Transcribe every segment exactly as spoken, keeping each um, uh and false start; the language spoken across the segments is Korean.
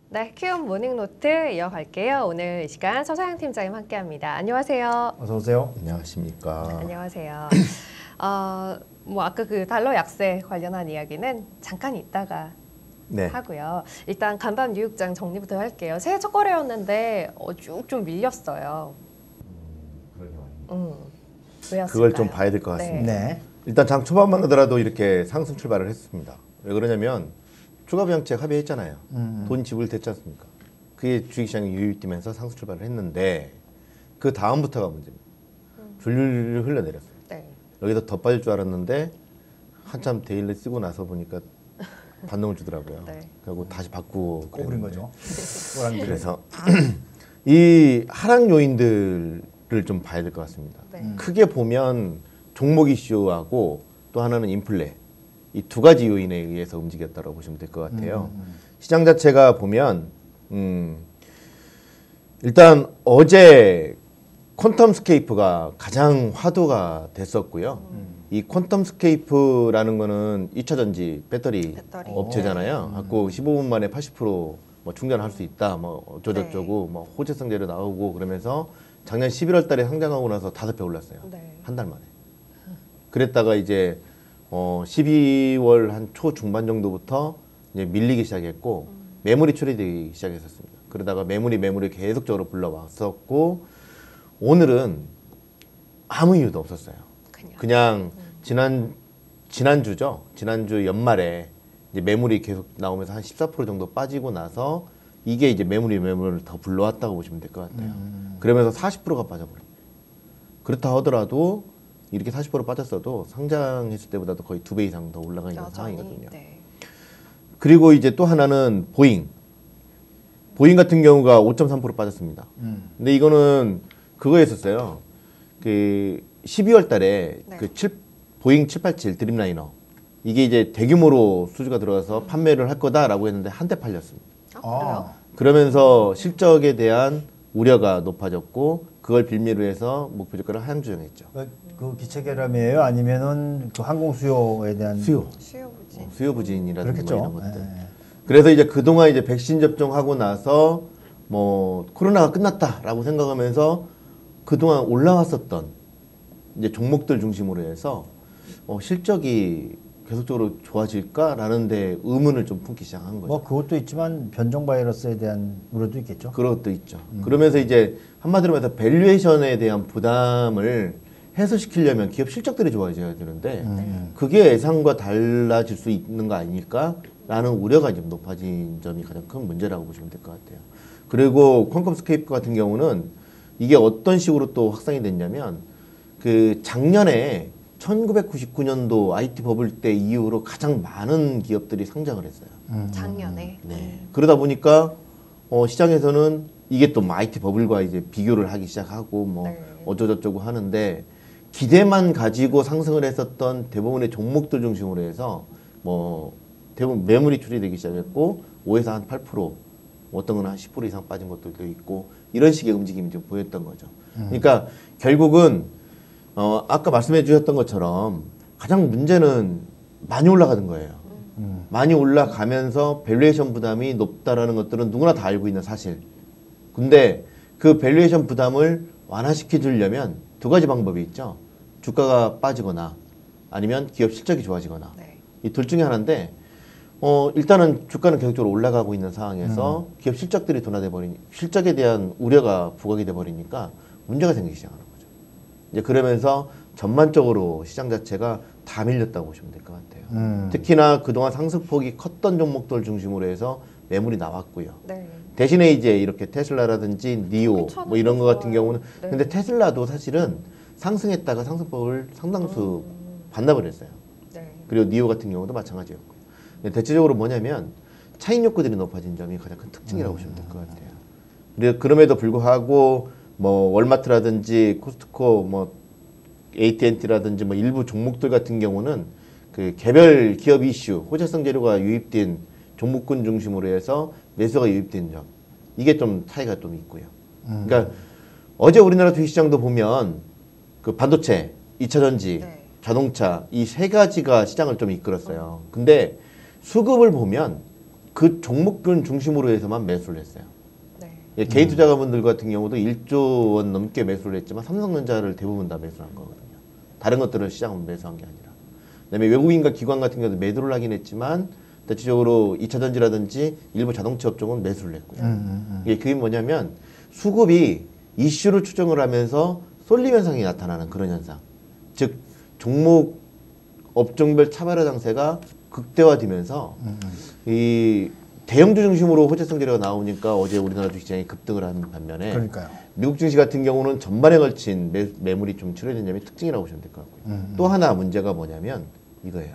네, 키움 모닝노트 이어갈게요. 오늘 이 시간 서사영 팀장님 함께합니다. 안녕하세요. 어서 오세요. 안녕하십니까. 네, 안녕하세요. 어, 뭐 아까 그 달러 약세 관련한 이야기는 잠깐 있다가 네. 하고요. 일단 간밤 뉴욕장 정리부터 할게요. 새해 첫 거래였는데 어, 쭉 좀 밀렸어요. 음, 왜였을까요? 그걸 좀 봐야 될 것 같습니다. 네. 네. 일단 장 초반만 하더라도 이렇게 상승 출발을 했습니다. 왜 그러냐면 추가 부양책 합의했잖아요. 음. 돈 지불됐지 않습니까? 그게 주식시장이 유입되면서 상승 출발을 했는데 그 다음부터가 문제입니다. 줄줄 흘러내렸어요. 네. 여기서 더 빠질 줄 알았는데 한참 데일리 쓰고 나서 보니까 반동을 주더라고요. 네. 그리고 다시 바꾸고 꼬부린 그랬는데. 거죠. 꼬랑지. 그래서 이 하락 요인들을 좀 봐야 될 것 같습니다. 네. 음. 크게 보면 종목 이슈하고 또 하나는 인플레 이 두 가지 요인에 의해서 움직였다고 보시면 될 것 같아요. 음, 음. 시장 자체가 보면 음, 일단 어제 퀀텀스케이프가 가장 화두가 됐었고요. 음. 이 퀀텀스케이프라는 거는 이차 전지 배터리, 배터리. 업체잖아요. 갖고 십오 분 만에 팔십 퍼센트 뭐 충전할 수 있다. 뭐 어쩌저쩌고 뭐 호재성 재료 나오고 그러면서 작년 십일월 달에 상장하고 나서 다섯 배 올랐어요. 네. 한 달 만에. 그랬다가 이제 어 십이월 한 초 중반 정도부터 이제 밀리기 시작했고 매물이 출회되기 시작했었습니다. 그러다가 매물이 매물이 계속적으로 불러왔었고 오늘은 아무 이유도 없었어요. 그냥. 그냥 지난 지난주죠. 지난주 연말에 이제 매물이 계속 나오면서 한 십사 퍼센트 정도 빠지고 나서 이게 이제 매물이 매물을 더 불러왔다고 보시면 될 것 같아요. 음. 그러면서 사십 퍼센트가 빠져버려요. 그렇다 하더라도 이렇게 사십 퍼센트 빠졌어도 상장했을 때보다도 거의 두 배 이상 더 올라가 있는 여전히, 상황이거든요. 네. 그리고 이제 또 하나는 보잉. 보잉 같은 경우가 오 점 삼 퍼센트 빠졌습니다. 음. 근데 이거는 그거였었어요. 그 십이월 달에 네. 그 칠, 보잉 칠팔칠 드림라이너 이게 이제 대규모로 수주가 들어가서 판매를 할 거다라고 했는데 한 대 팔렸습니다. 아, 그래요? 아. 그러면서 실적에 대한 우려가 높아졌고 그걸 빌미로 해서 목표 주가를 하향 조정했죠. 그, 그 기체 결함이에요? 아니면은 그 항공 수요에 대한 수요, 수요 부진. 어, 수요 부진이라든지 뭐 이런 그렇겠죠. 것들. 예. 그래서 이제 그동안 이제 백신 접종하고 나서 뭐 코로나가 끝났다라고 생각하면서 그동안 올라왔었던 이제 종목들 중심으로 해서 어, 실적이 계속적으로 좋아질까라는 데 의문을 좀 품기 시작한 거죠. 뭐 그것도 있지만 변종 바이러스에 대한 우려도 있겠죠. 그런 것도 있죠. 그러면서 이제 한마디로 말해서 밸류에이션에 대한 부담을 해소시키려면 기업 실적들이 좋아져야 되는데 음. 그게 예상과 달라질 수 있는 거 아닐까라는 우려가 좀 높아진 점이 가장 큰 문제라고 보시면 될 것 같아요. 그리고 퀀텀스케이프 같은 경우는 이게 어떤 식으로 또 확산이 됐냐면 그 작년에 천구백구십구 년도 아이티 버블 때 이후로 가장 많은 기업들이 상장을 했어요. 음. 작년에. 네. 그러다 보니까 어, 시장에서는 이게 또 아이티 버블과 이제 비교를 하기 시작하고 뭐 네. 어쩌저쩌고 하는데 기대만 가지고 상승을 했었던 대부분의 종목들 중심으로 해서 뭐 대부분 매물이 출이되기 시작했고 오에서 한 팔 퍼센트 어떤 건 한 십 퍼센트 이상 빠진 것들도 있고 이런 식의 움직임이 좀 보였던 거죠. 그러니까 결국은 어, 아까 말씀해 주셨던 것처럼 가장 문제는 많이 올라가는 거예요. 음. 많이 올라가면서 밸류에이션 부담이 높다라는 것들은 누구나 다 알고 있는 사실. 근데 그 밸류에이션 부담을 완화시켜 주려면 두 가지 방법이 있죠. 주가가 빠지거나 아니면 기업 실적이 좋아지거나. 네. 이 둘 중에 하나인데 어, 일단은 주가는 계속적으로 올라가고 있는 상황에서 기업 실적들이 둔화돼 버리니 실적에 대한 우려가 부각이 돼 버리니까 문제가 생기기 시작하는 거죠. 이제 그러면서 전반적으로 시장 자체가 다 밀렸다고 보시면 될 것 같아요. 음. 특히나 그동안 상승폭이 컸던 종목들 중심으로 해서 매물이 나왔고요. 네. 대신에 이제 이렇게 테슬라라든지 니오 괜찮은 뭐 이런 거 거 같은 좋아요. 경우는 네. 근데 테슬라도 사실은 상승했다가 상승폭을 상당수 음. 반납을 했어요. 네. 그리고 니오 같은 경우도 마찬가지였고. 근데 대체적으로 뭐냐면 차익 욕구들이 높아진 점이 가장 큰 특징이라고 보시면 될 것 같아요. 그리고 그럼에도 불구하고 뭐 월마트라든지 코스트코 뭐 에이티앤티라든지 뭐 일부 종목들 같은 경우는 그 개별 기업 이슈, 호재성 재료가 유입된 종목군 중심으로 해서 매수가 유입된 점 이게 좀 차이가 좀 있고요. 음. 그러니까 어제 우리나라 주식시장도 보면 그 반도체, 이차 전지, 네. 자동차 이 세 가지가 시장을 좀 이끌었어요. 근데 수급을 보면 그 종목군 중심으로 해서만 매수를 했어요. 네. 예, 개인 투자가분들 같은 경우도 일조 원 넘게 매수를 했지만 삼성전자를 대부분 다 매수한 거거든요. 다른 것들은 시장은 매수한 게 아니라. 그다음에 외국인과 기관 같은 경우도 매도를 하긴 했지만 대체적으로 이차전지라든지 일부 자동차 업종은 매수를 했고요. 음, 음, 음. 이게 그게 뭐냐면 수급이 이슈를 추정을 하면서 쏠림 현상이 나타나는 그런 현상. 즉 종목 업종별 차별화 장세가 극대화되면서 음, 음. 이 대형주 중심으로 호재성 재료가 나오니까 어제 우리나라 주식시장이 급등을 한 반면에 그러니까요. 미국 증시 같은 경우는 전반에 걸친 매, 매물이 좀 줄어든 점이 특징이라고 보시면 될 것 같고요. 음, 또 하나 문제가 뭐냐면 이거예요.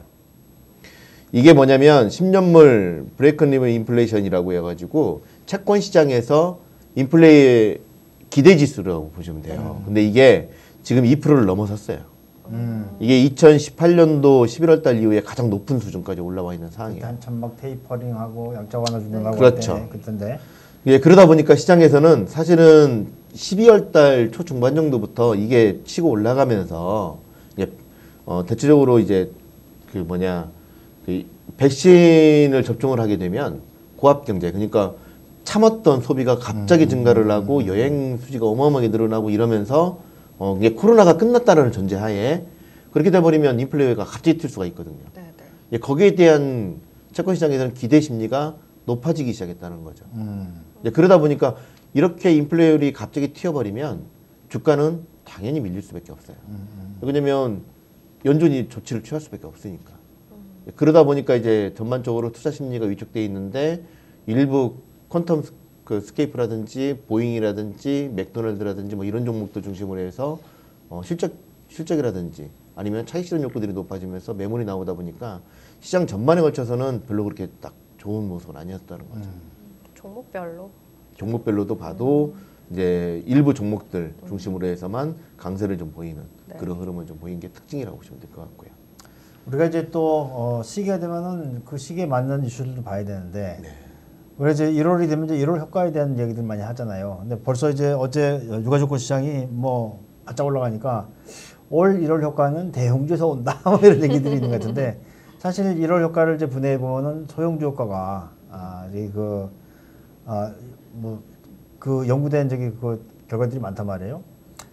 이게 뭐냐면 십 년물 브레이크는 리븐 인플레이션이라고 해가지고 채권 시장에서 인플레이의 기대 지수라고 보시면 돼요. 음. 근데 이게 지금 이 퍼센트를 넘어섰어요. 음. 이게 이천십팔 년도 십일월 달 이후에 가장 높은 수준까지 올라와 있는 그때 상황이에요. 한참 막 테이퍼링하고 양자 완화 준다고 그렇죠. 할 때, 그때인데. 예, 그러다 보니까 시장에서는 사실은 십이월 달 초중반 정도부터 이게 치고 올라가면서 이제 어, 대체적으로 이제 그 뭐냐 그 백신을 접종을 하게 되면 고압 경제 그러니까 참았던 소비가 갑자기 음. 증가를 하고 여행 수지가 어마어마하게 늘어나고 이러면서 어, 이게 코로나가 끝났다라는 전제하에 그렇게 돼버리면 인플레이가 갑자기 튈 수가 있거든요. 네, 네. 예, 거기에 대한 채권 시장에서는 기대 심리가 높아지기 시작했다는 거죠. 음. 이제 그러다 보니까 이렇게 인플레이율이 갑자기 튀어버리면 주가는 당연히 밀릴 수밖에 없어요. 음. 왜냐면 연준이 조치를 취할 수밖에 없으니까. 그러다 보니까 이제 전반적으로 투자 심리가 위축돼 있는데 일부 퀀텀 스- 그 스케이프라든지 보잉이라든지 맥도날드라든지 뭐 이런 종목들 중심으로 해서 어 실적 실적이라든지 아니면 차익 실현 욕구들이 높아지면서 매물이 나오다 보니까 시장 전반에 걸쳐서는 별로 그렇게 딱 좋은 모습은 아니었다는 거죠. 음. 종목별로. 종목별로도 봐도 이제 일부 종목들 중심으로 해서만 강세를 좀 보이는 네. 그런 흐름을 좀 보이는 게 특징이라고 보시면 될 것 같고요. 우리가 이제 또 어, 시기가 되면은 그 시기에 맞는 이슈들도 봐야 되는데 네. 그래서 이제 일월이 되면 이제 일월 효과에 대한 얘기들 많이 하잖아요. 근데 벌써 이제 어제 유가족권 시장이 뭐 바짝 올라가니까 올 일월 효과는 대형주에서 온다 뭐 이런 얘기들이 있는 것 같은데 사실 일월 효과를 이제 분해해 보면은 소형주 효과가 아, 그, 아, 뭐, 그 연구된 저기 그 결과들이 많단 말이에요.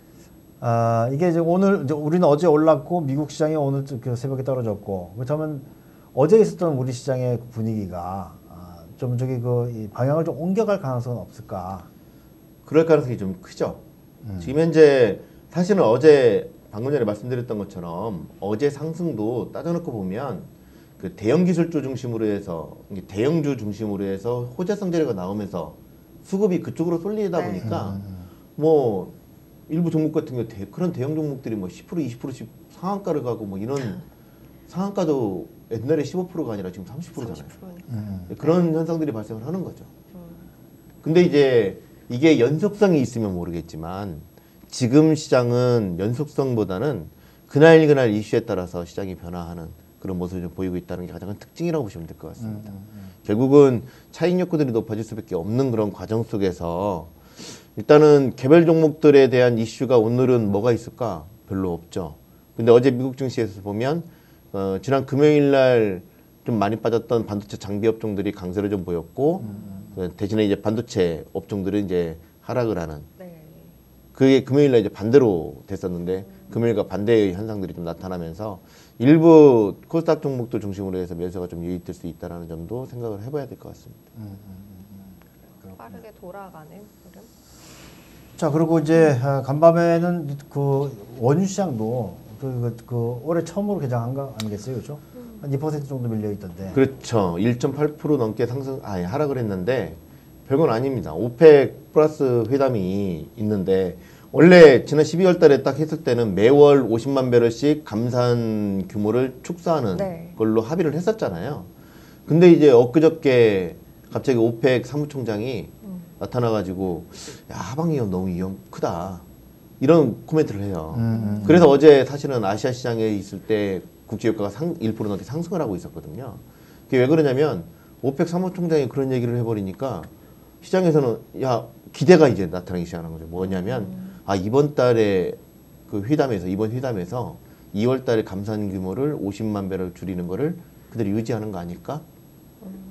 아, 이게 이제 오늘, 이제 우리는 어제 올랐고, 미국 시장이 오늘 그 새벽에 떨어졌고, 그렇다면 어제 있었던 우리 시장의 분위기가 아, 좀 저기 그 이 방향을 좀 옮겨갈 가능성은 없을까? 그럴 가능성이 좀 크죠. 음. 지금 현재 사실은 어제 방금 전에 말씀드렸던 것처럼 어제 상승도 따져놓고 보면 그 대형 기술주 중심으로 해서 이게 대형주 중심으로 해서 호재성 재료가 나오면서 수급이 그쪽으로 쏠리다 네. 보니까 음, 음. 뭐 일부 종목 같은 경우 대, 그런 대형 종목들이 뭐 십 퍼센트 이십 퍼센트씩 상한가를 가고 뭐 이런 상한가도 옛날에 십오 퍼센트가 아니라 지금 삼십 퍼센트잖아요. 삼십 퍼센트니까. 음. 그런 현상들이 발생을 하는 거죠. 음. 근데 이제 이게 연속성이 있으면 모르겠지만 지금 시장은 연속성보다는 그날 그날 이슈에 따라서 시장이 변화하는 그런 모습을 좀 보이고 있다는 게 가장 큰 특징이라고 보시면 될 것 같습니다. 결국은 차익 욕구들이 높아질 수밖에 없는 그런 과정 속에서 일단은 개별 종목들에 대한 이슈가 오늘은 뭐가 있을까? 별로 없죠. 근데 어제 미국 증시에서 보면 어, 지난 금요일 날 좀 많이 빠졌던 반도체 장비 업종들이 강세를 좀 보였고 그 대신에 이제 반도체 업종들은 이제 하락을 하는 네. 그게 금요일 날 이제 반대로 됐었는데 금요일과 반대의 현상들이 좀 나타나면서 일부 코스닥 종목들 중심으로 해서 매수가 좀 유입될 수 있다는 점도 생각을 해봐야 될 것 같습니다. 빠르게 돌아가는 흐름. 자, 그리고 이제 아, 간밤에는 그 원유 시장도 그, 그, 그 올해 처음으로 개장한 거 아니겠어요, 그렇죠? 한 이 퍼센트 정도 밀려 있던데. 그렇죠. 일 점 팔 퍼센트 넘게 상승, 아예 하락을 했는데 별건 아닙니다. 오펙 플러스 회담이 있는데 원래 지난 십이월 달에 딱 했을 때는 매월 오십만 배럴씩 감산 규모를 축소하는 네. 걸로 합의를 했었잖아요. 근데 이제 엊그저께 갑자기 오펙 사무총장이 음. 나타나가지고 야, 하방 위험 너무 위험 크다. 이런 코멘트를 해요. 음, 음, 그래서 어제 사실은 아시아 시장에 있을 때 국제유가가 상, 일 퍼센트 넘게 상승을 하고 있었거든요. 그게 왜 그러냐면 오펙 사무총장이 그런 얘기를 해버리니까 시장에서는 야 기대가 이제 나타나기 시작하는 거죠. 뭐냐면 아 이번 달에 그 회담에서 이번 회담에서 이월 달에 감산 규모를 오십만 배럴 줄이는 거를 그대로 유지하는 거 아닐까?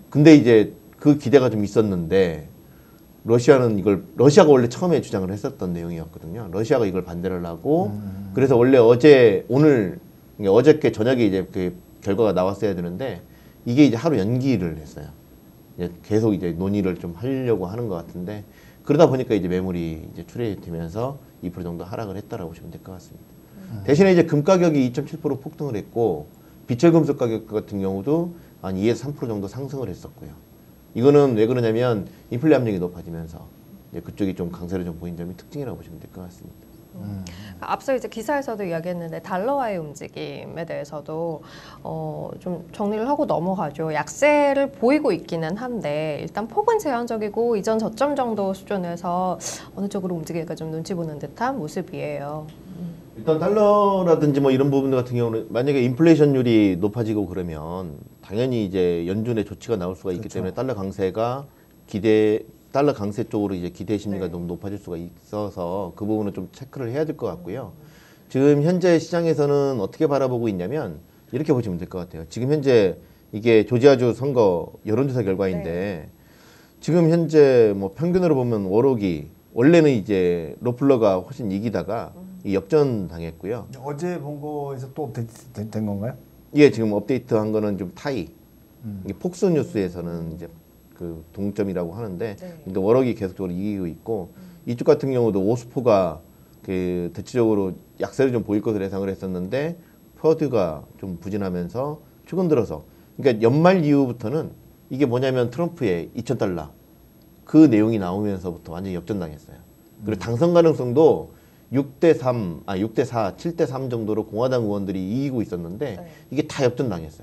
근데 이제 그 기대가 좀 있었는데 러시아는 이걸 러시아가 원래 처음에 주장을 했었던 내용이었거든요. 러시아가 이걸 반대를 하고 음. 그래서 원래 어제 오늘 어저께 저녁에 이제 그 결과가 나왔어야 되는데 이게 이제 하루 연기를 했어요. 이제 계속 이제 논의를 좀 하려고 하는 것 같은데 그러다 보니까 이제 매물이 이제 출회되면서 이 퍼센트 정도 하락을 했다라고 보시면 될 것 같습니다. 음. 대신에 이제 금 가격이 이 점 칠 퍼센트 폭등을 했고 비철 금속 가격 같은 경우도 한 이에서 삼 퍼센트 정도 상승을 했었고요. 이거는 왜 그러냐면 인플레 압력이 높아지면서 이제 그쪽이 좀 강세를 좀 보인 점이 특징이라고 보시면 될 것 같습니다. 음. 앞서 이제 기사에서도 이야기했는데 달러와의 움직임에 대해서도 어, 좀 정리를 하고 넘어가죠. 약세를 보이고 있기는 한데 일단 폭은 제한적이고 이전 저점 정도 수준에서 어느 쪽으로 움직일까 좀 눈치 보는 듯한 모습이에요. 일단 달러라든지 뭐 이런 부분들 같은 경우는 만약에 인플레이션율이 높아지고 그러면 당연히 이제 연준의 조치가 나올 수가 있기 그렇죠. 때문에 달러 강세가 기대 달러 강세 쪽으로 이제 기대 심리가 네. 너무 높아질 수가 있어서 그 부분은 좀 체크를 해야 될 것 같고요. 지금 현재 시장에서는 어떻게 바라보고 있냐면 이렇게 보시면 될 것 같아요. 지금 현재 이게 조지아주 선거 여론조사 결과인데 네. 지금 현재 뭐 평균으로 보면 워록이 원래는 이제 로플러가 훨씬 이기다가 이 역전 당했고요. 어제 본 거에서 또 업데이트 된, 된 건가요? 이게 지금 업데이트한 거는 좀 타이. 음. 이게 폭스뉴스에서는 이제 그 동점이라고 하는데, 네. 근데 워럭이 계속적으로 이기고 있고 이쪽 같은 경우도 오스포가 그 대체적으로 약세를 좀 보일 것으로 예상을 했었는데 퍼드가 좀 부진하면서 최근 들어서 그러니까 연말 이후부터는 이게 뭐냐면 트럼프의 이천 달러 그 내용이 나오면서부터 완전히 역전당했어요. 그리고 당선 가능성도 육 대 삼, 아 육 대 사, 칠 대 삼 정도로 공화당 의원들이 이기고 있었는데 네. 이게 다 역전당했어요.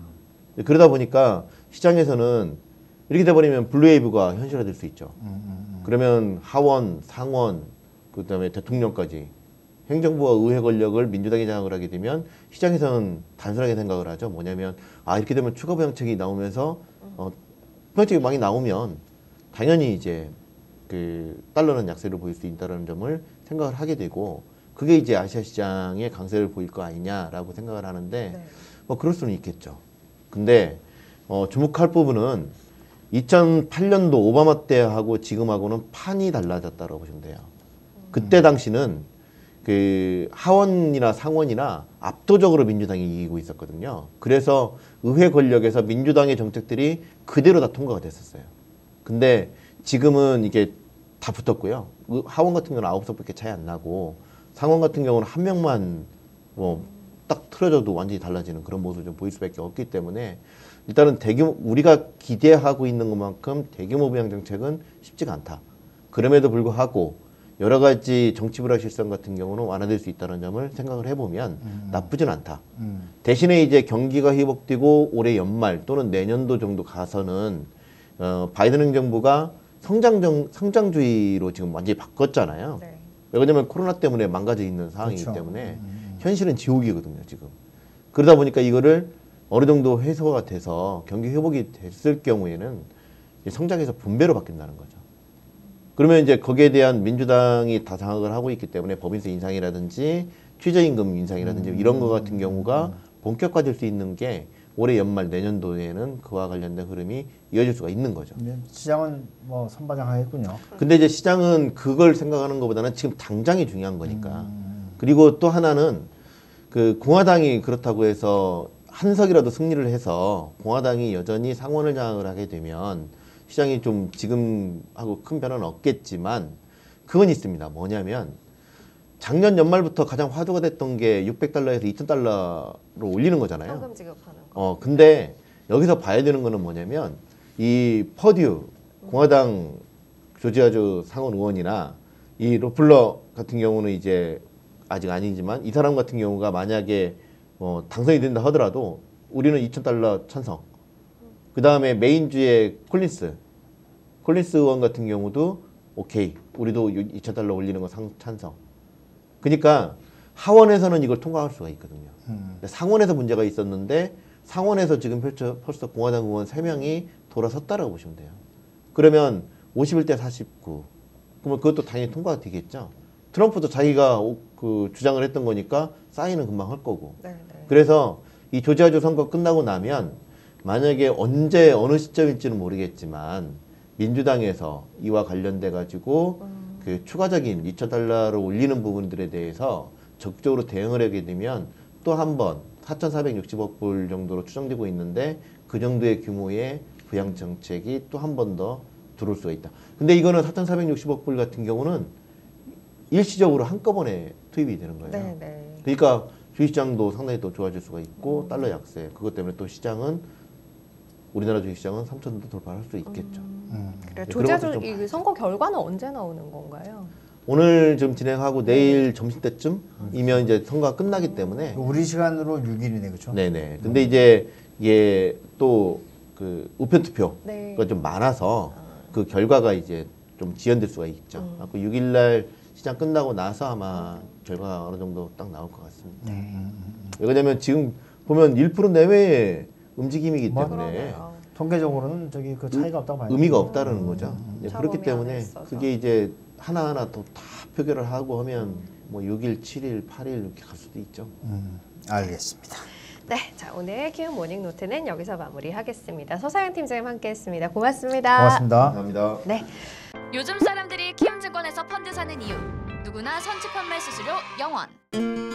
그러다 보니까 시장에서는 이렇게 돼버리면 블루웨이브가 현실화될 수 있죠. 음, 음, 그러면 하원, 상원, 그다음에 대통령까지 행정부와 의회 권력을 민주당이 장악을 하게 되면 시장에서는 단순하게 생각을 하죠. 뭐냐면 아 이렇게 되면 추가 부양책이 나오면서 어, 부양책이 많이 나오면 당연히 이제 그 달러는 약세를 보일 수 있다는 점을 생각을 하게 되고 그게 이제 아시아 시장의 강세를 보일 거 아니냐라고 생각을 하는데 네. 뭐 그럴 수는 있겠죠. 근데 어, 주목할 부분은 이천팔 년도 오바마 때하고 지금하고는 판이 달라졌다고 보시면 돼요. 그때 당시는 그 하원이나 상원이나 압도적으로 민주당이 이기고 있었거든요. 그래서 의회 권력에서 민주당의 정책들이 그대로 다 통과가 됐었어요. 근데 지금은 이게 다 붙었고요. 하원 같은 경우는 아홉 석밖에 차이 안 나고 상원 같은 경우는 한 명만 뭐 딱 틀어져도 완전히 달라지는 그런 모습을 좀 보일 수밖에 없기 때문에 일단은 대규모 우리가 기대하고 있는 것만큼 대규모 부양 정책은 쉽지가 않다. 그럼에도 불구하고 여러 가지 정치 불화 실성 같은 경우는 완화될 수 있다는 점을 생각을 해보면 음. 나쁘진 않다. 음. 대신에 이제 경기가 회복되고 올해 연말 또는 내년도 정도 가서는 어, 바이든 행정부가 성장정, 성장주의로 지금 완전히 바꿨잖아요. 네. 왜냐면 코로나 때문에 망가져 있는 상황이기 그렇죠. 때문에 음. 현실은 지옥이거든요, 지금. 그러다 보니까 이거를 어느 정도 해소가 돼서 경기 회복이 됐을 경우에는 이제 성장에서 분배로 바뀐다는 거죠. 그러면 이제 거기에 대한 민주당이 다 장악을 하고 있기 때문에 법인세 인상이라든지 최저임금 인상이라든지 음. 이런 거 같은 경우가 본격화될 수 있는 게 올해 연말 내년도에는 그와 관련된 흐름이 이어질 수가 있는 거죠. 네, 시장은 뭐 선바장하겠군요. 근데 이제 시장은 그걸 생각하는 것보다는 지금 당장이 중요한 거니까. 음. 그리고 또 하나는 그 공화당이 그렇다고 해서 한 석이라도 승리를 해서 공화당이 여전히 상원을 장악을 하게 되면 시장이 좀 지금하고 큰 변화는 없겠지만 그건 있습니다. 뭐냐면 작년 연말부터 가장 화두가 됐던 게 육백 달러에서 이천 달러로 올리는 거잖아요. 현금 지급하는 거. 어, 근데 여기서 봐야 되는 거는 뭐냐면 이 퍼듀 공화당 조지아주 상원 의원이나 이 로플러 같은 경우는 이제 아직 아니지만 이 사람 같은 경우가 만약에 어, 당선이 된다 하더라도 우리는 이천 달러 찬성. 그 다음에 메인주의 콜린스 콜린스 의원 같은 경우도 오케이 우리도 이천 달러 올리는 거 상, 찬성. 그러니까 하원에서는 이걸 통과할 수가 있거든요. 음. 상원에서 문제가 있었는데 상원에서 지금 벌써, 벌써 공화당 의원 세 명이 돌아섰다라고 보시면 돼요. 그러면 오십일 대 사십구. 그러면 그것도 당연히 통과가 되겠죠. 트럼프도 자기가 그 주장을 했던 거니까 사인은 금방 할 거고. 네, 네. 그래서 이 조지아주 선거 끝나고 나면 만약에 언제 어느 시점일지는 모르겠지만 민주당에서 이와 관련돼 가지고 음. 그 추가적인 이천 달러를 올리는 부분들에 대해서 적극적으로 대응을 하게 되면 또 한 번 사천사백육십억 불 정도로 추정되고 있는데 그 정도의 규모의 부양 정책이 또 한 번 더 들어올 수가 있다. 근데 이거는 사천사백육십억 불 같은 경우는 일시적으로 한꺼번에 투입이 되는 거예요. 네, 네. 그러니까 주식시장도 상당히 또 좋아질 수가 있고 달러 약세 그것 때문에 또 시장은 우리나라 주식시장은 삼천도 돌파할 수 있겠죠. 음. 그래, 네, 조제 그런 것도 좀 이 봐야죠. 선거 결과는 언제 나오는 건가요? 오늘 좀 진행하고 내일 점심 때쯤이면 이제 선거가 끝나기 때문에 우리 시간으로 육 일이네, 그렇죠? 네네. 근데 이제 이게 또 그 우편 투표가 네. 좀 많아서 그 결과가 이제 좀 지연될 수가 있죠. 음. 그 육 일 날 시장 끝나고 나서 아마 결과가 어느 정도 딱 나올 것 같습니다. 음, 음, 음. 왜냐면 지금 보면 일 퍼센트 내외의 움직임이기 뭐? 때문에 그러네요. 통계적으로는 저기 그 차이가 없다고 봐요. 의미가 없다는 거죠. 음, 예, 차범위 그렇기 때문에 안에 있어서. 그게 이제 하나하나 또 다 표결을 하고 하면 뭐 육 일, 칠 일, 팔 일 이렇게 갈 수도 있죠. 음, 알겠습니다. 네, 자 오늘 키움 모닝 노트는 여기서 마무리하겠습니다. 서사연 팀장님 함께했습니다. 고맙습니다. 고맙습니다. 감사합니다. 네. 요즘 사람들이 키움증권에서 펀드 사는 이유 누구나 선취 판매 수수료 영 원